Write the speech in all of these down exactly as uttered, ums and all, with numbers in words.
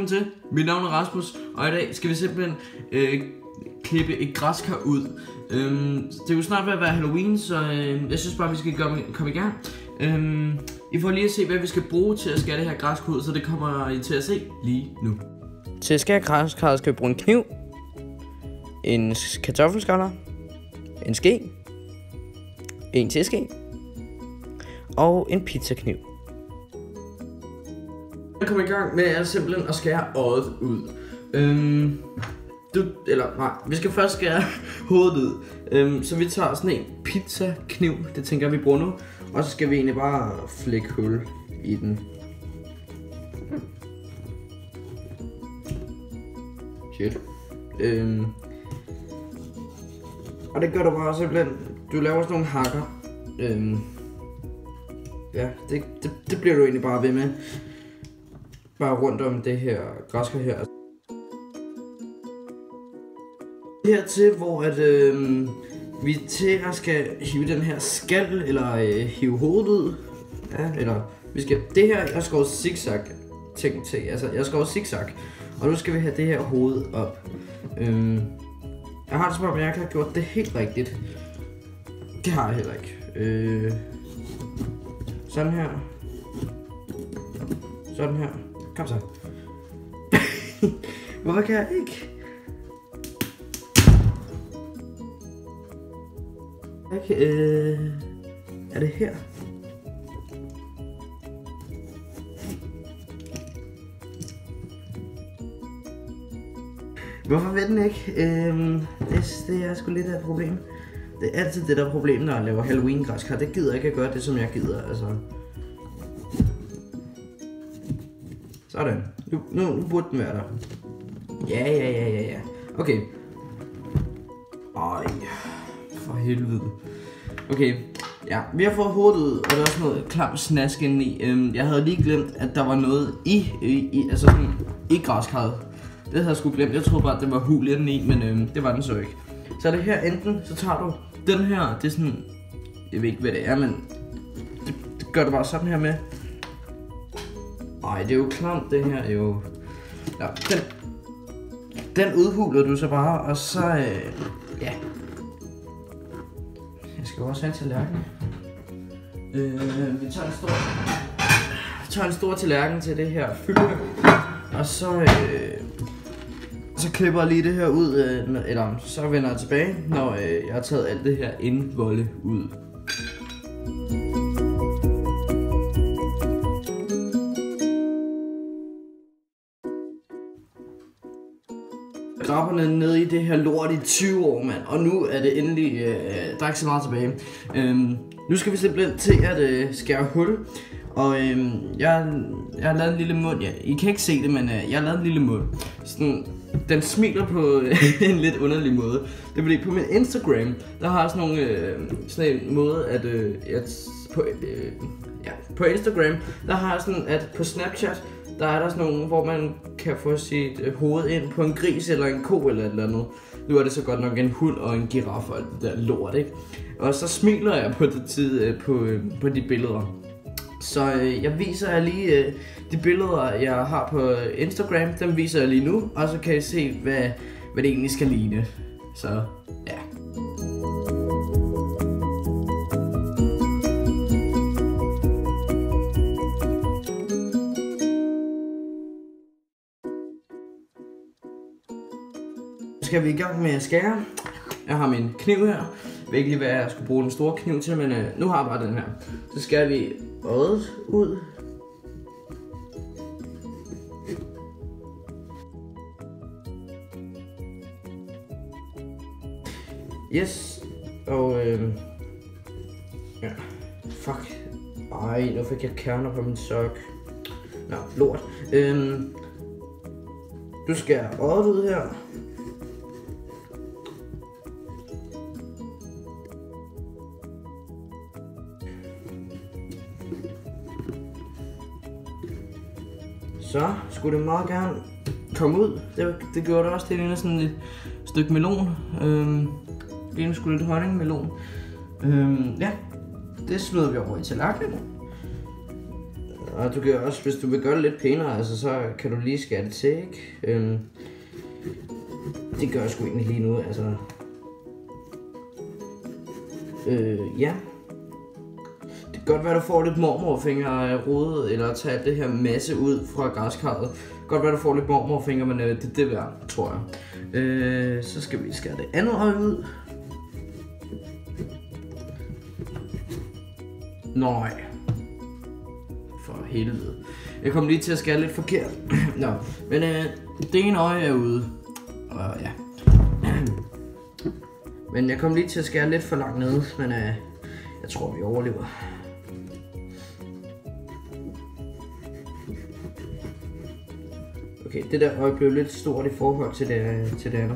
velkommen til. Mit navn er Rasmus, og i dag skal vi simpelthen øh, klippe et græskar ud. Øhm, det er jo snart ved at være Halloween, så øh, jeg synes bare, vi skal komme, komme i gang. Øhm, I får lige at se, hvad vi skal bruge til at skære det her græskar ud, så det kommer I til at se lige nu. Til at skære græskarret skal vi bruge en kniv, en kartoffelskåler, en ske, en teske og en pizzakniv. Jeg kommer i gang med at simpelthen at skære øjet ud. Øhm, du, eller nej, vi skal først skære hovedet ud. Øhm, så vi tager sådan en pizzakniv, det tænker jeg vi bruger nu. Og så skal vi egentlig bare flække hul i den. Shit. Øhm, og det gør du bare simpelthen, du laver sådan nogle hakker. Øhm, ja, det, det, det bliver du egentlig bare ved med. Bare rundt om det her græskar her. Hertil, hvor at, øh, vi til at skal hive den her skal, eller øh, hive hovedet ud. Ja, eller vi skal, det her, jeg har skåret zigzag ting til, altså jeg har skåret zigzag. Og nu skal vi have det her hoved op. Øh, jeg har det som om, jeg kan have gjort det helt rigtigt. Det har jeg heller ikke. Øh, sådan her. Sådan her. Kom så. Hvorfor kan jeg ikke? Okay, øh, er det her? Hvorfor ved den ikke? Øhm, det, det er sgu lidt af et problem. Det er altid det der problem, når jeg laver Halloween græskar. Det gider jeg ikke at gøre det, som jeg gider, altså. Sådan. Nu, nu, nu burde den være der. Ja, ja, ja, ja, ja. Okay. Ej. For helvede. Okay. Ja, vi har fået hovedet ud, og der er også noget klam snask indeni. Øhm, jeg havde lige glemt, at der var noget i, i, i altså sådan, i græskarret. Det havde jeg sgu glemt. Jeg troede bare, at det var hul indeni, men øhm, det var den så ikke. Så er det her enten, så tager du den her, det er sådan, jeg ved ikke, hvad det er, men det, det gør du bare sådan her med. Ej, det er jo klamt det her, jo. Ja, den, den udhuler du så bare, og så, øh, ja. Jeg skal også have en tallerken. Øh, vi tager en stor, vi tager en stor tallerken til det her fylde, og så, øh, så klipper jeg lige det her ud, øh, eller så vender jeg tilbage, når øh, jeg har taget alt det her indvolde ud. Grapperne nede i det her lort i tyve år, mand. Og nu er det endelig, øh, der er ikke så meget tilbage. Øhm, nu skal vi simpelthen til at øh, skære hul. Og øh, jeg, jeg har lavet en lille mund. Ja, I kan ikke se det, men øh, jeg har lavet en lille mund. Sådan, den smiler på en lidt underlig måde. Det er fordi på min Instagram, der har jeg sådan nogle, øh, sådan en måde, at øh, jeg, på, øh, ja, på Instagram, der har jeg sådan, at på Snapchat, der er der sådan nogle, hvor man kan få sit øh, hoved ind på en gris eller en ko eller et eller andet. Nu er det så godt nok en hund og en giraf og alt det der lort, ikke? Og så smiler jeg på det tid øh, på, øh, på de billeder. Så øh, jeg viser jer lige øh, de billeder, jeg har på Instagram. Dem viser jeg lige nu, og så kan I se, hvad, hvad det egentlig skal ligne. Så ja. Skal vi i gang med at skære. Jeg har min kniv her. Jeg ved ikke lige, hvad jeg skulle bruge den store kniv til, men øh, nu har jeg bare den her. Så skærer vi øjet ud. Yes. Og øh, ja. Fuck. Ej, nu fik jeg kerner på min sok. Nå, lort. Øh, du skærer øjet ud her. Så skulle det meget gerne komme ud. Det, det gjorde det også. Det ligner sådan et stykke melon. Øhm, det ligner sgu lidt honningmelon. Øhm, ja, det smider vi over i tallerkenen. Og du kan også, hvis du vil gøre det lidt pænere, altså så kan du lige skære det til, ikke? Øhm, det gør jeg sgu egentlig lige nu, altså. Øh, ja. Det kan godt være, du får lidt mormorfinger rodet, eller tage det her masse ud fra græskarret. Godt være, du får lidt mormorfinger, men øh, det er det værd, tror jeg. Øh, så skal vi skære det andet øje ud. Nej. For helvede. Jeg kom lige til at skære lidt forkert. Nå, men øh, det ene øje er ude. Og ja. Men jeg kom lige til at skære lidt for langt ned, men øh, jeg tror, vi overlever. Okay, det der øje blev lidt stort i forhold til det, til det andet.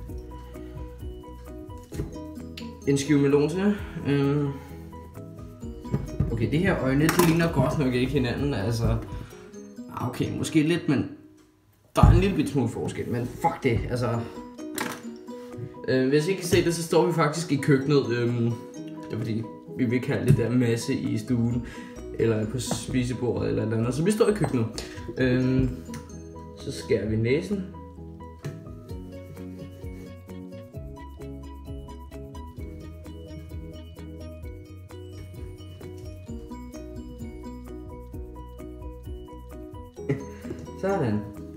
En skive melon til. Øh. Okay, det her øjne, det ligner godt nok ikke hinanden, altså. Okay, måske lidt, men der er en lille smule forskel, men fuck det, altså. Øh, hvis I ikke kan se det, så står vi faktisk i køkkenet. Øh, det er fordi, vi vil kalde det der masse i stuen, eller på spisebordet, eller noget andet. Så vi står i køkkenet. Øh, så skærer vi næsen. Sådan.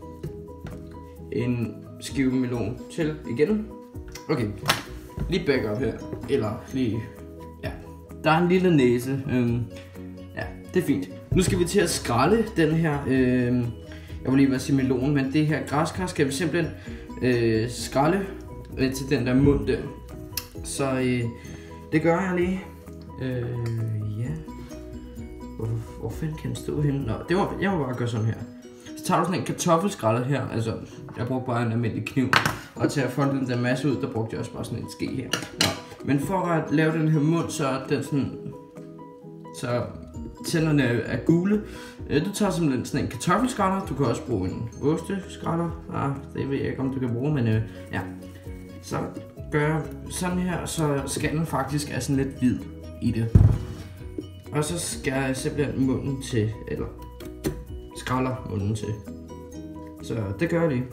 En skive melon til igen. Okay, lige back up her. Eller lige, ja. Der er en lille næse. Øhm, ja, det er fint. Nu skal vi til at skrælle den her, øhm, jeg vil lige være sige melon, men det her græskar skal vi simpelthen øh, skrælle øh, til den der mund der. Så øh, det gør jeg lige. Øh, ja. Hvor, hvor fanden kan den stå henne? Nå, det var, jeg må bare gøre sådan her. Så tager du sådan en kartoffelskræller her, altså jeg brugte bare en almindelig kniv, og til at folde den der masse ud, der brugte jeg også bare sådan en ske her. Nå. Men for at lave den her mund, så er den sådan, så tænderne er gule. Du tager simpelthen sådan en kartoffelskræller, du kan også bruge en osteskræller, ah, det ved jeg ikke om du kan bruge, men øh, ja. Så gør jeg sådan her, så skallen faktisk er sådan lidt hvid i det. Og så skærer jeg simpelthen munden til, eller skræller munden til. Så det gør jeg lige.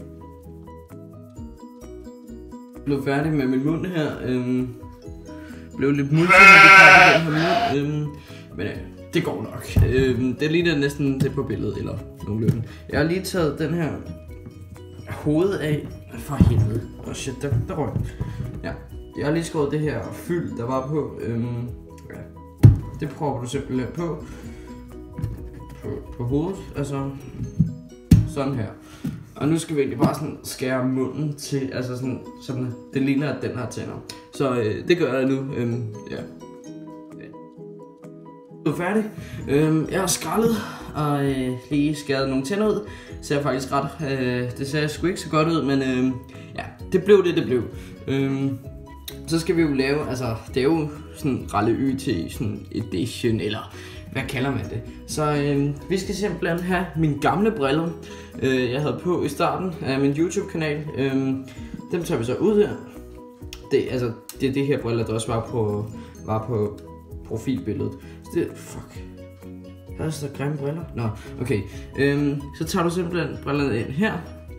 Jeg blev færdig med min mund her. Øhm, blev lidt multi, når det her mund. Øhm, men øh, det går nok. Øhm, det ligner næsten det på billedet, eller nogenlunde. Jeg har lige taget den her hoved af. For helvede. Åh oh shit, der, der røg. Ja. Jeg har lige skåret det her fyld, der var på. Øhm, ja. Det prøver du simpelthen på. På, på hovedet, altså sådan her. Og nu skal vi egentlig bare sådan skære munden til, altså sådan, sådan det ligner at den har tænder. Så øh, det gør jeg nu, øhm, ja. Jeg er færdig. Øhm, jeg har skrællet og øh, lige skæret nogle tænder ud. Det ser faktisk ret, øh, det ser sgu ikke så godt ud, men øh, ja, det blev det, det blev. Øhm, så skal vi jo lave, altså det er jo sådan Ralle Y T sådan edition, eller hvad kalder man det? Så øh, vi skal simpelthen have mine gamle briller, øh, jeg havde på i starten af min YouTube-kanal. Øh, dem tager vi så ud her. Det, altså, det er det her briller, der også var på, var på profilbilledet. Så det, fuck. Der er så grimme briller. Nå, okay. Øh, så tager du simpelthen brillerne ind her.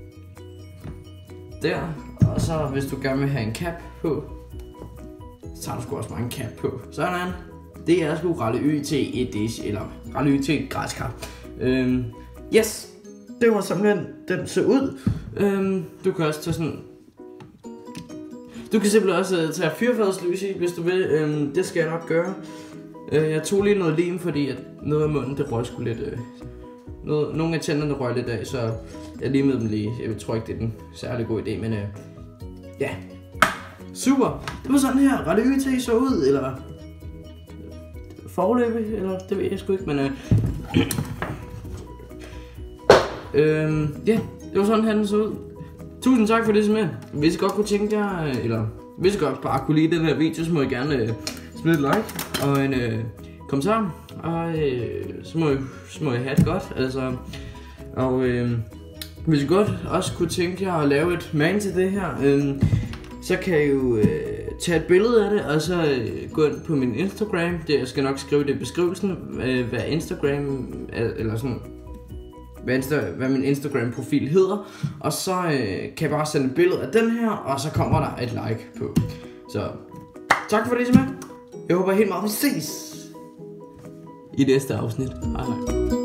Der. Og så hvis du gerne vil have en cap på, så tager du sgu også bare en cap på. Sådan. Det er sgu Ralle Y T Edition, eller Ralle Y T græskar. Øhm, yes, det var simpelthen den så ud. Øhm, du kan også tage sådan, du kan simpelthen også uh, tage fyrfadslys i, hvis du vil. Øhm, det skal jeg nok gøre. Øh, jeg tog lige noget lim, fordi at noget af munden det røg sgu lidt. Øh, noget, nogle af tænderne røg lidt af, så jeg limede dem lige. Jeg tror ikke det er den særlig god idé, men øh, ja. Super. Det var sådan her Ralle Y T så ud, eller forløbe, eller det ved jeg sgu ikke, men øh, øh, ja, det var sådan han så ud. Tusind tak for det med. Hvis I godt kunne tænke jer, eller hvis I godt bare kunne lide den her video, så må I gerne øh, smide et like og en øh, kommentar, og øh, så, må I, så må I have det godt, altså, og øh, hvis I godt også kunne tænke jer at lave et man til det her, øh, så kan I jo øh, tage et billede af det, og så øh, gå ind på min Instagram. Det, jeg skal nok skrive det i beskrivelsen, øh, hvad Instagram, eller sådan, hvad, Insta, hvad min Instagram profil hedder. Og så øh, kan jeg bare sende et billede af den her, og så kommer der et like på. Så tak for det, Simon. Jeg håber helt meget, vi ses i næste afsnit. Hej hej.